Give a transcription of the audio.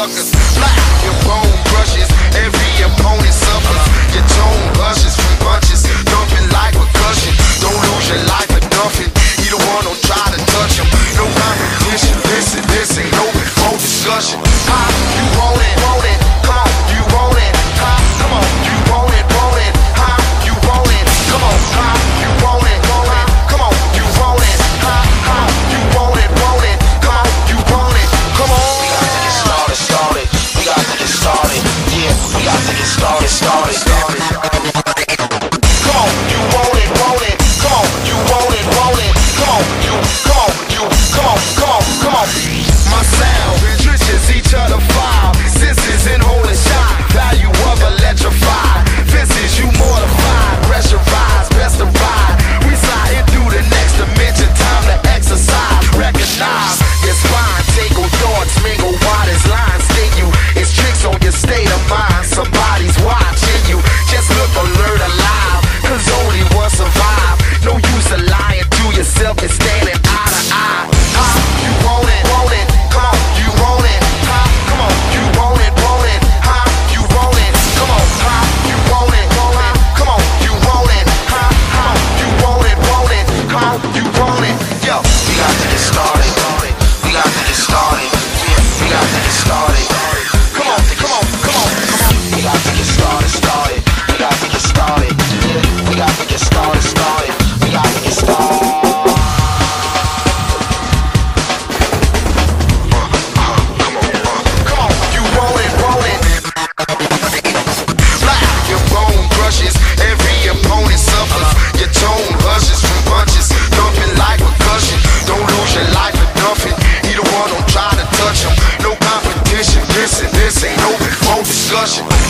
suckers. Black, your bone crushes, every opponent suffers. Your tone hushes from punches, dumping like percussion. Don't lose your life for nothing. Either one don't try to touch him. No competition, this ain't open for discussion. Ha, you want it, come on, you want it. Ha, come on, you want it, ha, you want it. Come on, ha, you want it, come on, you want it. Ha, you want it, come on, you want it. Come on. We got to get started. We got to get started. Yeah, we got to get started. Come on, you want it, come on, you want it, come on, come on. My sound, trenches each other file, senses in holding shot, value of electrified, fences you mortified, pressurized, best to ride. We sliding through the next dimension, time to exercise, recognize your spine, take on thoughts, mingle widest lines, sting you. It's tricks on your state of mind, somebody's watching you. Just look alert, alive, cause only one survive. No use of lying to yourself and standing eye to eye. Ha, you want it, come on, you want it. Ha, come on, you want it, ha, you want it. Come on, ha, you want it, come on, you want it. Ha, you want it, come on, you want it. Yo, we got to get started. We got to get started. Yeah, we got to get started. Come on. We got to get started. We got to get started. Yeah, we got to get started. We got to get started. Every opponent suffers. Your tone hushes from punches, dumping like percussion. Don't lose your life for nothing. Either one don't try to touch him. No competition. This ain't open for discussion.